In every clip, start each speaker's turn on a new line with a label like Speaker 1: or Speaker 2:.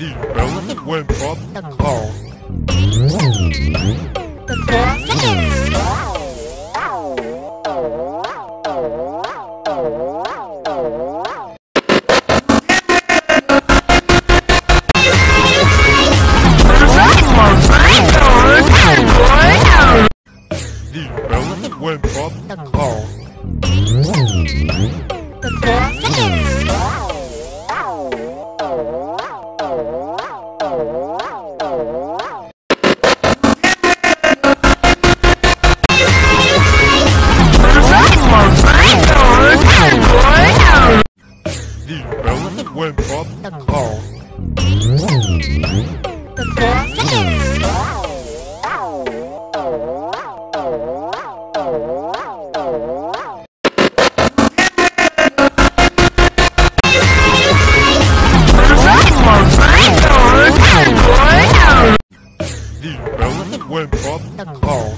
Speaker 1: The elephant went up the pole. The elephant went up the pole. The elephant went up the pole. The elephant went up the pole.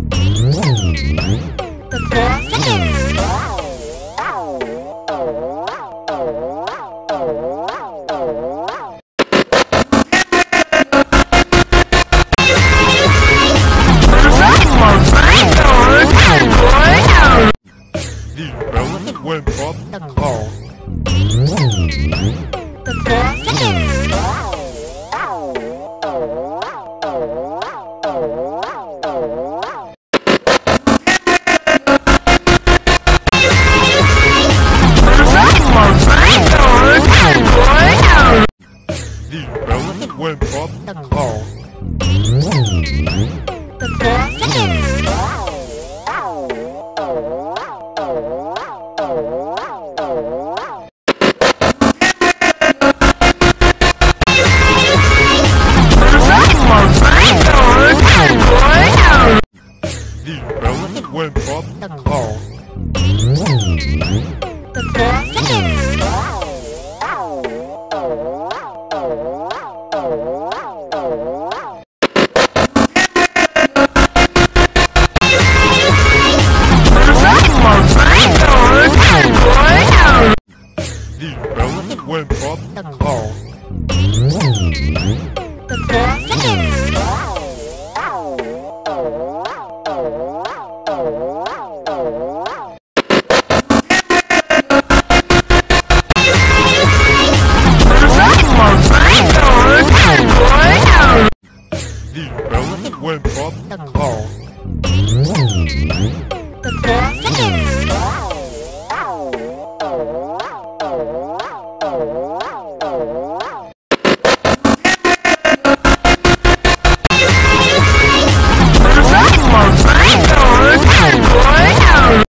Speaker 1: The elephant went up the pole. The elephant went up the pole. The elephant went up the pole. The elephant went up the pole.